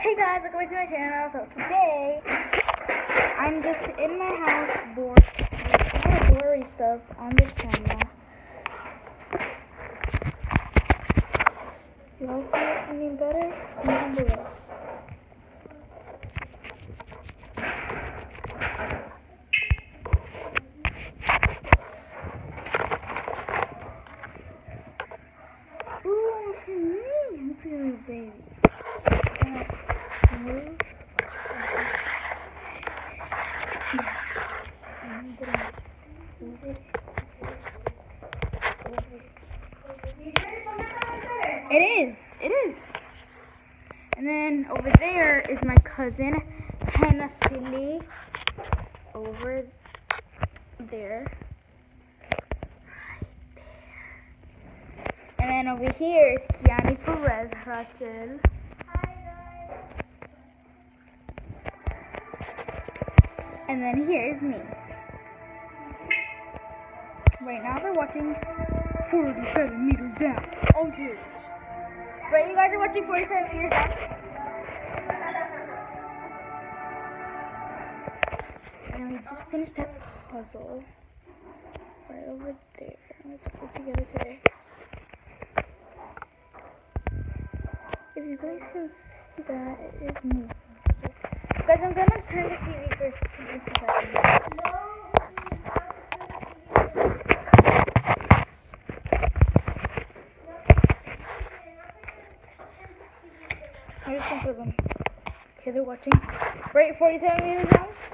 Hey guys, welcome back to my channel. So today, I'm just in my house bored. A lot of blurry stuff on this camera. You guys see it any better? Comment down below. Ooh, look at me. Look at me, baby. Move. It is. And then over there is my cousin, Hannah Silly. Over there. Right there. And then over here is Kiani Perez, Rachel. And then here is me. Right now they're watching 47 meters down. Oh, yes. Right, you guys are watching 47 meters down. And we just finished that puzzle. Right over there. Let's put it together today. If you guys can see that, it is me. Guys, I'm gonna turn the TV for just a second. I'm just gonna show them. Okay, they're watching. Right, 47 meters down.